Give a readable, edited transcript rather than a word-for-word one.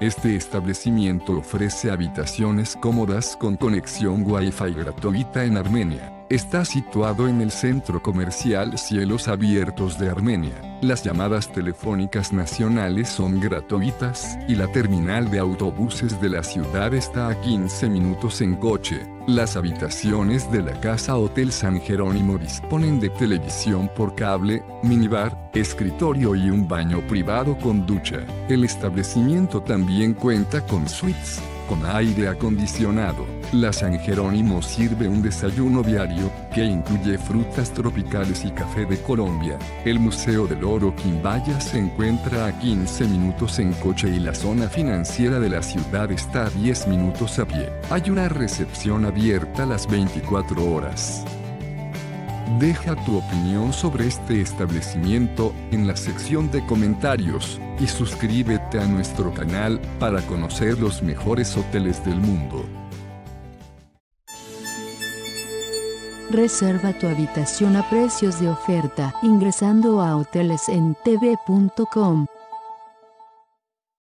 Este establecimiento ofrece habitaciones cómodas con conexión Wi-Fi gratuita en Armenia. Está situado en el centro comercial Cielos Abiertos de Armenia. Las llamadas telefónicas nacionales son gratuitas y la terminal de autobuses de la ciudad está a 15 minutos en coche. Las habitaciones de la Casa Hotel San Jerónimo disponen de televisión por cable, minibar, escritorio y un baño privado con ducha. El establecimiento también cuenta con suites con aire acondicionado. La San Jerónimo sirve un desayuno diario, que incluye frutas tropicales y café de Colombia. El Museo del Oro Quimbaya se encuentra a 15 minutos en coche y la zona financiera de la ciudad está a 10 minutos a pie. Hay una recepción abierta las 24 horas. Deja tu opinión sobre este establecimiento en la sección de comentarios y suscríbete a nuestro canal para conocer los mejores hoteles del mundo. Reserva tu habitación a precios de oferta ingresando a hotelesentv.com.